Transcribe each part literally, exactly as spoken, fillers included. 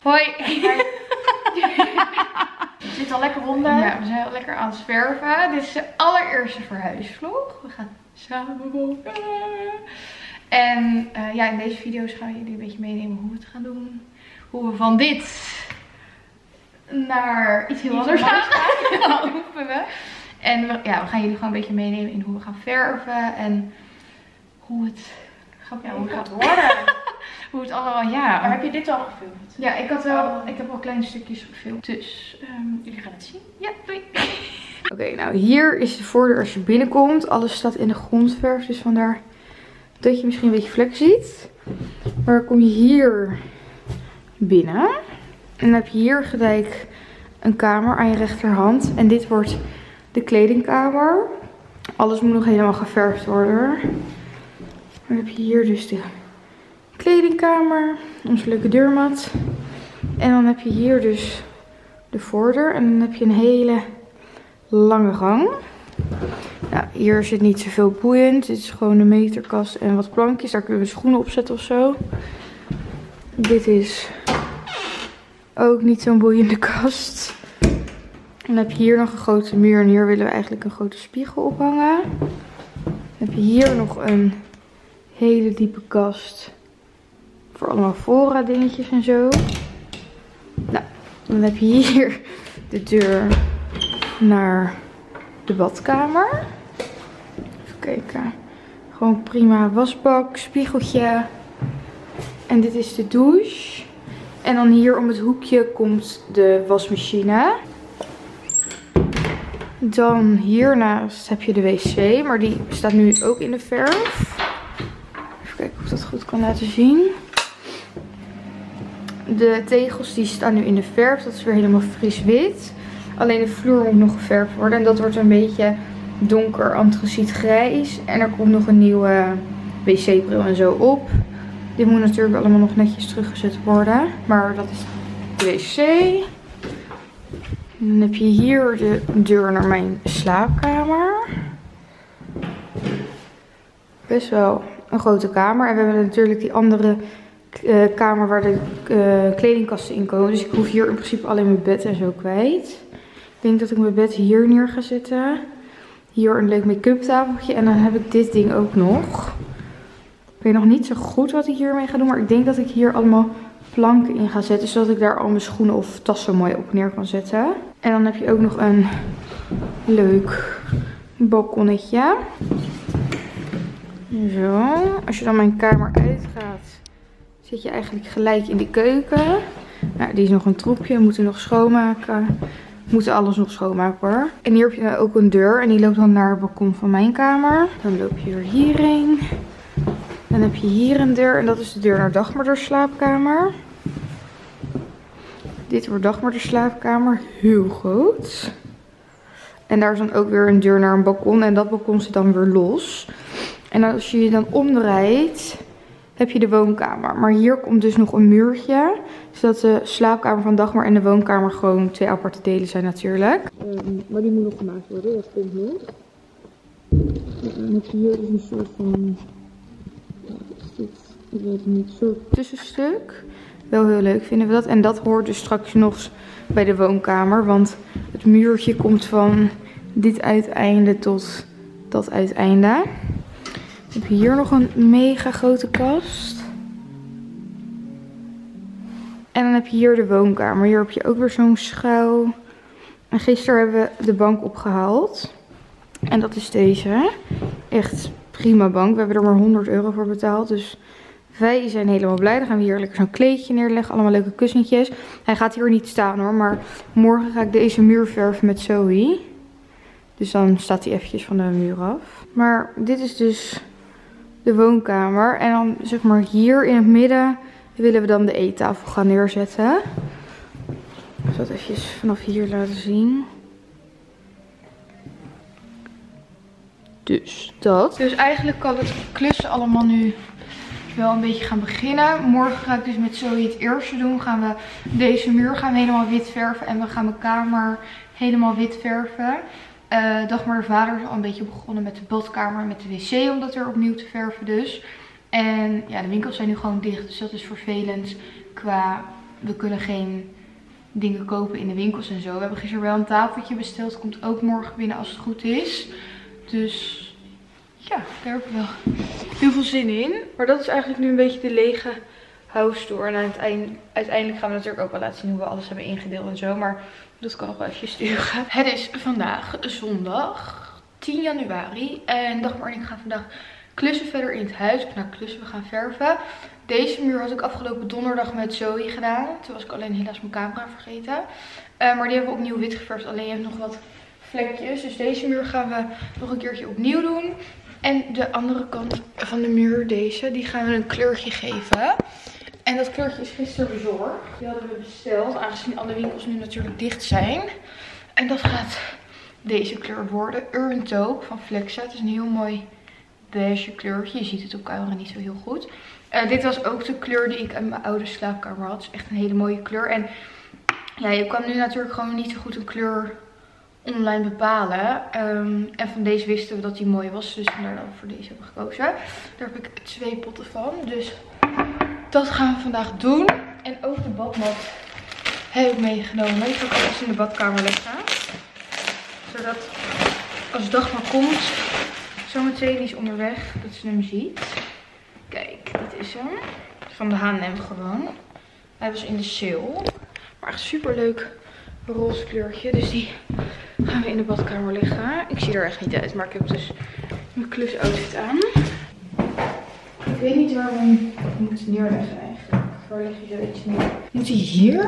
Hoi! Het zit al lekker onder. Ja, we zijn al lekker aan het verven. Dit is de allereerste verhuisvlog. We gaan samen wonen. En uh, ja, in deze video's gaan we jullie een beetje meenemen hoe we het gaan doen. Hoe we van dit naar iets heel anders gaan. gaan oefenen. En we, ja, we gaan jullie gewoon een beetje meenemen in hoe we gaan verven. En hoe het gaat, ja, hoe het gaat worden. Hoe het allemaal, ja. Maar heb je dit al gefilmd? Ja, ik, had wel, ik heb wel kleine stukjes gefilmd. Dus um, jullie gaan het zien. Ja, doei. Oké, okay, nou hier is de voordeur als je binnenkomt. Alles staat in de grondverf, dus vandaar dat je misschien een beetje vlek ziet. Maar dan kom je hier binnen. En dan heb je hier gelijk een kamer aan je rechterhand. En dit wordt de kledingkamer. Alles moet nog helemaal geverfd worden. Dan heb je hier dus de kledingkamer. Onze leuke deurmat. En dan heb je hier dus de voordeur. En dan heb je een hele lange gang. Nou, hier zit niet zoveel boeiend. Dit is gewoon een meterkast en wat plankjes. Daar kunnen we schoenen op zetten of zo. Dit is ook niet zo'n boeiende kast. En dan heb je hier nog een grote muur. En hier willen we eigenlijk een grote spiegel ophangen. Dan heb je hier nog een hele diepe kast. Voor allemaal fora dingetjes en zo. Nou, dan heb je hier de deur naar de badkamer. Even kijken. Gewoon prima wasbak, spiegeltje. En dit is de douche. En dan hier om het hoekje komt de wasmachine. Dan hiernaast heb je de wc, maar die staat nu ook in de verf. Even kijken of ik dat goed kan laten zien. De tegels die staan nu in de verf, dat is weer helemaal fris wit. Alleen de vloer moet nog geverfd worden en dat wordt een beetje donker antraciet grijs. En er komt nog een nieuwe wc-bril en zo op. Dit moet natuurlijk allemaal nog netjes teruggezet worden, maar dat is de wc. En dan heb je hier de deur naar mijn slaapkamer. Best wel een grote kamer. En we hebben natuurlijk die andere uh, kamer waar de uh, kledingkasten in komen. Dus ik hoef hier in principe alleen mijn bed en zo kwijt. Ik denk dat ik mijn bed hier neer ga zetten. Hier een leuk make-up tafeltje. En dan heb ik dit ding ook nog. Ik weet nog niet zo goed wat ik hiermee ga doen. Maar ik denk dat ik hier allemaal planken in ga zetten. Zodat ik daar al mijn schoenen of tassen mooi op neer kan zetten. En dan heb je ook nog een leuk balkonnetje. Zo. Als je dan mijn kamer uitgaat, zit je eigenlijk gelijk in de keuken. Nou, die is nog een troepje. We moeten nog schoonmaken. We moeten alles nog schoonmaken hoor. En hier heb je ook een deur. En die loopt dan naar het balkon van mijn kamer. Dan loop je weer hierheen. Dan heb je hier een deur. En dat is de deur naar Dagmar de slaapkamer. Dit wordt Dagmar de slaapkamer. Heel groot. En daar is dan ook weer een deur naar een balkon. En dat balkon zit dan weer los. En als je je dan omdraait, heb je de woonkamer. Maar hier komt dus nog een muurtje. Zodat de slaapkamer van Dagmar en de woonkamer gewoon twee aparte delen zijn natuurlijk. Um, maar die moet nog gemaakt worden, dat komt nog. En dan heb je hier dus een soort van, ik weet het niet, een soort tussenstuk. Wel heel leuk vinden we dat. En dat hoort dus straks nog bij de woonkamer. Want het muurtje komt van dit uiteinde tot dat uiteinde. Dan heb je hier nog een mega grote kast. En dan heb je hier de woonkamer. Hier heb je ook weer zo'n schouw. En gisteren hebben we de bank opgehaald. En dat is deze. Echt prima bank. We hebben er maar honderd euro voor betaald. Dus wij zijn helemaal blij. Dan gaan we hier lekker zo'n kleedje neerleggen. Allemaal leuke kussentjes. Hij gaat hier niet staan hoor. Maar morgen ga ik deze muur verven met Zoe. Dus dan staat hij eventjes van de muur af. Maar dit is dus de woonkamer. En dan zeg maar hier in het midden willen we dan de eettafel gaan neerzetten. Ik zal het eventjes vanaf hier laten zien. Dus dat. Dus eigenlijk kan het klussen allemaal nu wel een beetje gaan beginnen. Morgen ga ik dus met Zoe het eerste doen. Gaan we deze muur gaan we helemaal wit verven. En we gaan mijn kamer helemaal wit verven. Uh, Dagmar de vader is al een beetje begonnen met de badkamer en met de wc. Om dat weer opnieuw te verven dus. En ja, de winkels zijn nu gewoon dicht. Dus dat is vervelend qua we kunnen geen dingen kopen in de winkels en zo. We hebben gisteren wel een tafeltje besteld. Komt ook morgen binnen als het goed is. Dus ja, daar heb ik wel heel veel zin in. Maar dat is eigenlijk nu een beetje de lege house tour. En aan het eind, uiteindelijk gaan we natuurlijk ook wel laten zien hoe we alles hebben ingedeeld en zo. Maar dat kan nog wel even sturen. Het is vandaag zondag tien januari. En Dagmar en ik gaan vandaag klussen verder in het huis. Nou, klussen, we gaan verven. Deze muur had ik afgelopen donderdag met Zoe gedaan. Toen was ik alleen helaas mijn camera vergeten. Uh, maar die hebben we opnieuw wit geverfd. Alleen je hebt nog wat vlekjes. Dus deze muur gaan we nog een keertje opnieuw doen. En de andere kant van de muur, deze, die gaan we een kleurtje geven. En dat kleurtje is gisteren bezorgd. Die hadden we besteld, aangezien alle winkels nu natuurlijk dicht zijn. En dat gaat deze kleur worden. Urban Taupe van Flexa. Het is een heel mooi beige kleurtje. Je ziet het op camera niet zo heel goed. Uh, dit was ook de kleur die ik uit mijn oude slaapkamer had. Het is echt een hele mooie kleur. En ja, je kan nu natuurlijk gewoon niet zo goed een kleur online bepalen. Um, en van deze wisten we dat die mooi was. Dus vandaar dat we voor deze hebben gekozen. Daar heb ik twee potten van. Dus dat gaan we vandaag doen. En ook de badmat heb ik meegenomen. Die ga ik alles in de badkamer leggen. Zodat als Dagmar komt, zometeen die is onderweg, dat ze hem ziet. Kijk, dit is hem. Van de H en M gewoon. Hij was in de sale. Maar echt super leuk roze kleurtje. Dus die gaan we in de badkamer leggen. Ik zie er echt niet uit, maar ik heb dus mijn klusoutfit aan. Ik weet niet waar we hem moeten neerleggen eigenlijk. Waar leg je zoiets neer? Moet hij hier?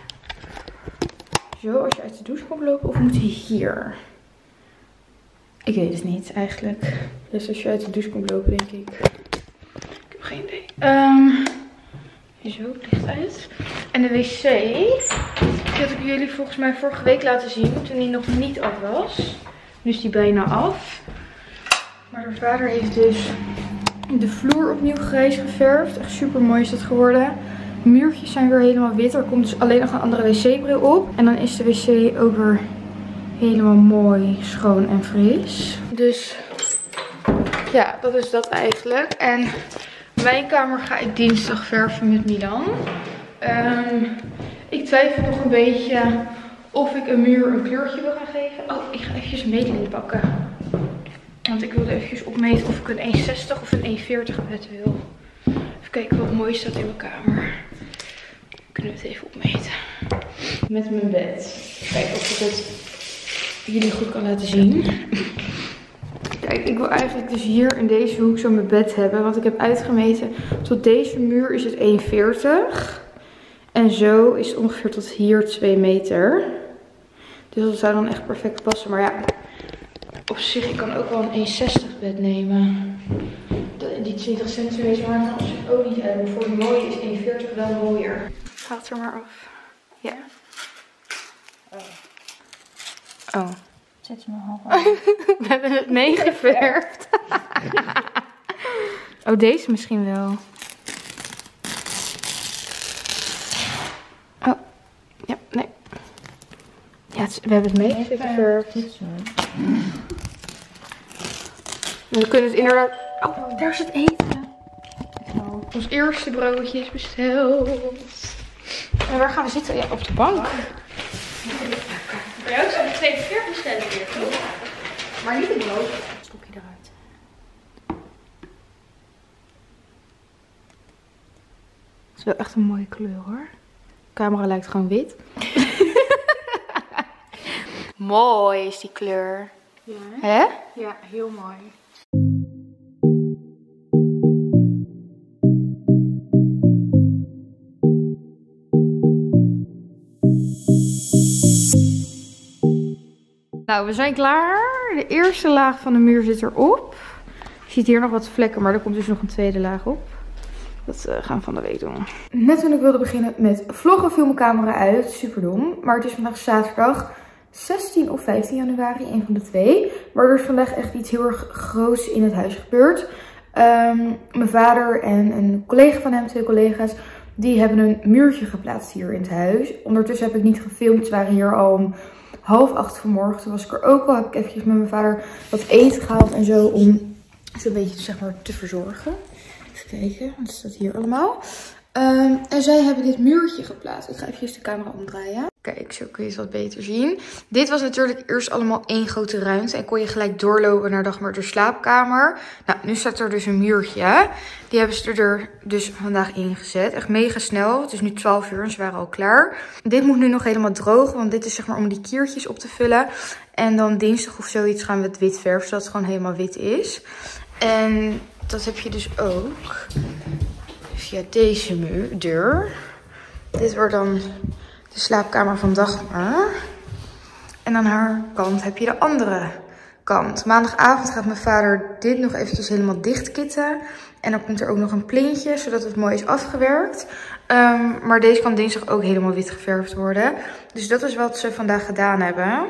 Zo, als je uit de douche komt lopen. Of moet hij hier? Ik weet het niet eigenlijk. Dus als je uit de douche komt lopen, denk ik. Ik heb geen idee. Um, zo, het licht uit. En de wc. Die had ik jullie volgens mij vorige week laten zien. Toen die nog niet af was. Nu is die bijna af. Maar haar vader heeft dus de vloer opnieuw grijs geverfd. Echt super mooi is dat geworden. De muurtjes zijn weer helemaal wit. Er komt dus alleen nog een andere wc-bril op. En dan is de wc ook weer helemaal mooi, schoon en fris. Dus ja, dat is dat eigenlijk. En mijn kamer ga ik dinsdag verven met Milan. Um, ik twijfel nog een beetje of ik een muur een kleurtje wil gaan geven. Oh, ik ga eventjes een meetlint pakken. Want ik wilde eventjes opmeten of ik een één zestig of een één veertig bed wil. Even kijken wat mooi staat in mijn kamer. Kunnen we het even opmeten. Met mijn bed. Kijken of ik het jullie goed kan laten zien. Kijk, ik wil eigenlijk dus hier in deze hoek zo mijn bed hebben. Want ik heb uitgemeten tot deze muur is het één veertig. En zo is het ongeveer tot hier twee meter. Dus dat zou dan echt perfect passen. Maar ja, op zich, ik kan ook wel een één zestig bed nemen. Die twintig centimeter maakt dan op zich ook niet uit. Maar voor de mooie is één veertig wel mooier. Gaat er maar af. Ja. Oh. Zet ze maar half. We hebben het meegeverfd. Oh, deze misschien wel. Oh. Ja, nee. Ja, het is, we hebben het meegeverfd. We kunnen het inderdaad... Oh, daar is het eten. Oh, ons eerste broodje is besteld. En waar gaan we zitten? Ja, op de bank. Bij jou zijn er twee keer besteld weer, toch? Maar niet het brood. Stopje eruit. Het is wel echt een mooie kleur hoor. De camera lijkt gewoon wit. Mooi is die kleur. Ja, hè? Ja, heel mooi. Nou, we zijn klaar. De eerste laag van de muur zit erop. Je ziet hier nog wat vlekken, maar er komt dus nog een tweede laag op. Dat uh, gaan we van de week doen. Net toen ik wilde beginnen met vloggen viel mijn camera uit. Super dom. Maar het is vandaag zaterdag zestien of vijftien januari. Een van de twee. Maar er is vandaag echt iets heel erg groots in het huis gebeurd. Um, mijn vader en een collega van hem, twee collega's, die hebben een muurtje geplaatst hier in het huis. Ondertussen heb ik niet gefilmd. Ze waren hier al om half acht vanmorgen. Toen was ik er ook al. Heb ik eventjes met mijn vader wat eten gehaald en zo. Om ze een beetje zeg maar te verzorgen. Even kijken. Wat staat hier allemaal? Um, en zij hebben dit muurtje geplaatst. Ik ga even de camera omdraaien. Kijk, zo kun je het wat beter zien. Dit was natuurlijk eerst allemaal één grote ruimte. En kon je gelijk doorlopen naar Dagmar de slaapkamer. Nou, nu staat er dus een muurtje. Die hebben ze er dus vandaag ingezet. Echt mega snel. Het is nu twaalf uur en ze waren al klaar. Dit moet nu nog helemaal drogen. Want dit is zeg maar om die kiertjes op te vullen. En dan dinsdag of zoiets gaan we het wit verven. Zodat het gewoon helemaal wit is. En dat heb je dus ook via deze muur, deur. Dit wordt dan de slaapkamer van Dagmar. En aan haar kant heb je de andere kant. Maandagavond gaat mijn vader dit nog eventjes helemaal dichtkitten. En dan komt er ook nog een plintje, zodat het mooi is afgewerkt. Um, maar deze kan dinsdag ook helemaal wit geverfd worden. Dus dat is wat ze vandaag gedaan hebben.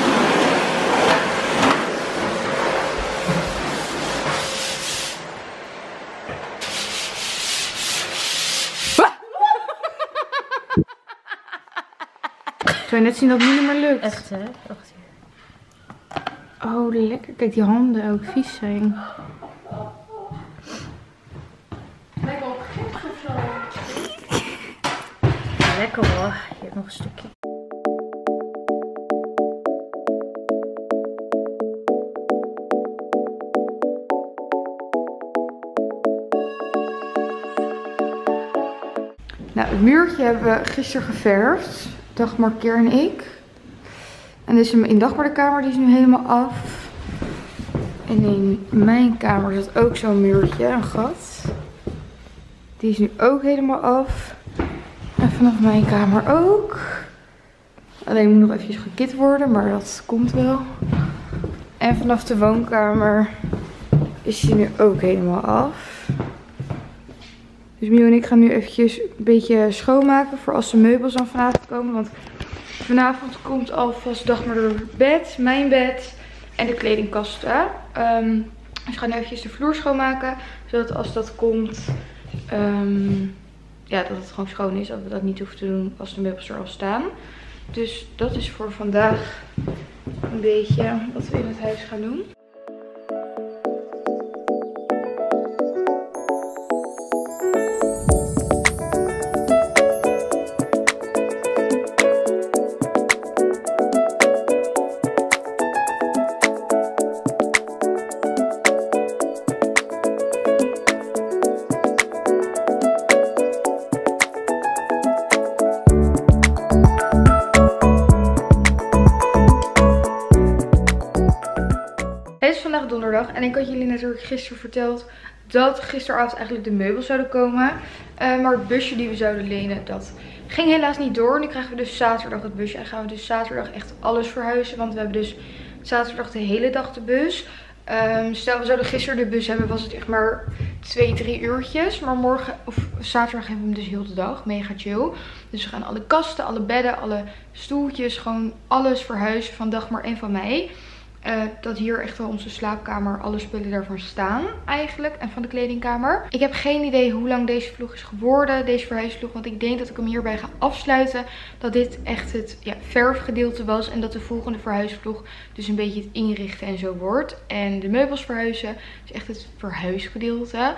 Zou je net zien dat het niet meer lukt? Echt hè? Wacht hier. Oh, lekker. Kijk, die handen ook vies zijn. Lijkt wel gif of zo. Lekker hoor. Hier nog een stukje. Nou, het muurtje hebben we gisteren geverfd. Dagmar, Keer en ik. En dit is in Dagmar de kamer, die is nu helemaal af. En in mijn kamer zit ook zo'n muurtje, een gat. Die is nu ook helemaal af. En vanaf mijn kamer ook. Alleen moet nog eventjes gekit worden, maar dat komt wel. En vanaf de woonkamer is die nu ook helemaal af. Dus Mio en ik gaan nu eventjes een beetje schoonmaken voor als de meubels dan vanavond komen. Want vanavond komt alvast Dagmar door het bed, mijn bed en de kledingkasten. Um, dus we gaan nu eventjes de vloer schoonmaken. Zodat als dat komt, um, ja, dat het gewoon schoon is. Dat we dat niet hoeven te doen als de meubels er al staan. Dus dat is voor vandaag een beetje wat we in het huis gaan doen. Het is vandaag donderdag en ik had jullie natuurlijk gisteren verteld dat gisteravond eigenlijk de meubels zouden komen. Uh, maar het busje die we zouden lenen, dat ging helaas niet door. Nu krijgen we dus zaterdag het busje en gaan we dus zaterdag echt alles verhuizen. Want we hebben dus zaterdag de hele dag de bus. Um, stel we zouden gisteren de bus hebben, was het echt maar twee, drie uurtjes. Maar morgen, of zaterdag hebben we hem dus heel de dag. Mega chill. Dus we gaan alle kasten, alle bedden, alle stoeltjes, gewoon alles verhuizen van Dagmar en van mij. Uh, dat hier echt wel onze slaapkamer, alle spullen daarvan staan eigenlijk. En van de kledingkamer. Ik heb geen idee hoe lang deze vlog is geworden. Deze verhuisvlog. Want ik denk dat ik hem hierbij ga afsluiten. Dat dit echt het ja, verfgedeelte was. En dat de volgende verhuisvlog dus een beetje het inrichten en zo wordt. En de meubels verhuizen. Dus echt het verhuisgedeelte.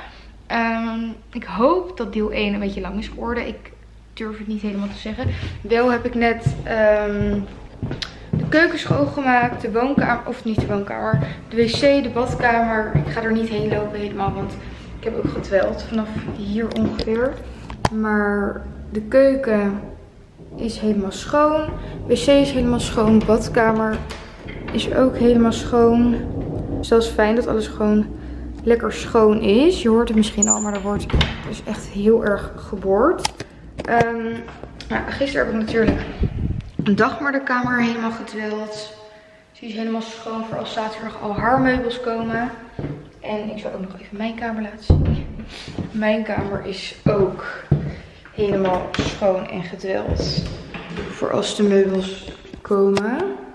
Um, ik hoop dat deel één een beetje lang is geworden. Ik durf het niet helemaal te zeggen. Wel heb ik net... Um, de keuken schoongemaakt, de woonkamer, of niet de woonkamer, de wc, de badkamer. Ik ga er niet heen lopen helemaal, want ik heb ook getweld vanaf hier ongeveer. Maar de keuken is helemaal schoon, wc is helemaal schoon, de badkamer is ook helemaal schoon. Dus dat is fijn dat alles gewoon lekker schoon is. Je hoort het misschien al, maar er wordt dus echt heel erg geboord. Um, nou, gisteren heb ik natuurlijk... Dagmar de kamer helemaal gedwild. Ze is helemaal schoon voor als zaterdag al haar meubels komen. En ik zal ook nog even mijn kamer laten zien. Mijn kamer is ook helemaal schoon en gedwild. Voor als de meubels komen.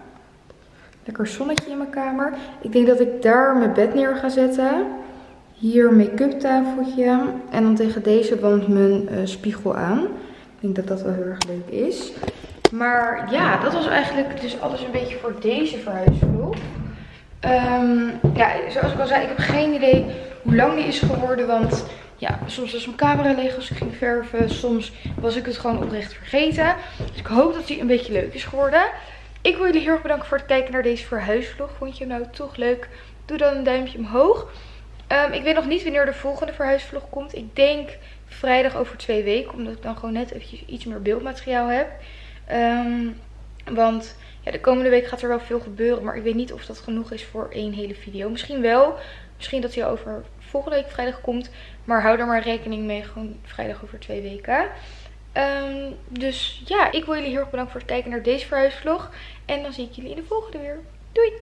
Lekker zonnetje in mijn kamer. Ik denk dat ik daar mijn bed neer ga zetten. Hier een make-up tafeltje. En dan tegen deze wand mijn uh, spiegel aan. Ik denk dat dat wel heel erg leuk is. Maar ja, dat was eigenlijk dus alles een beetje voor deze verhuisvlog. Um, ja, zoals ik al zei, ik heb geen idee hoe lang die is geworden. Want ja, soms was mijn camera leeg als ik ging verven. Soms was ik het gewoon oprecht vergeten. Dus ik hoop dat die een beetje leuk is geworden. Ik wil jullie heel erg bedanken voor het kijken naar deze verhuisvlog. Vond je hem nou toch leuk? Doe dan een duimpje omhoog. Um, ik weet nog niet wanneer de volgende verhuisvlog komt. Ik denk vrijdag over twee weken. Omdat ik dan gewoon net eventjes iets meer beeldmateriaal heb. Um, want ja, de komende week gaat er wel veel gebeuren. Maar ik weet niet of dat genoeg is voor één hele video. Misschien wel. Misschien dat hij over volgende week vrijdag komt. Maar hou er maar rekening mee. Gewoon vrijdag over twee weken. Um, dus ja, ik wil jullie heel erg bedanken voor het kijken naar deze verhuisvlog. En dan zie ik jullie in de volgende weer. Doei!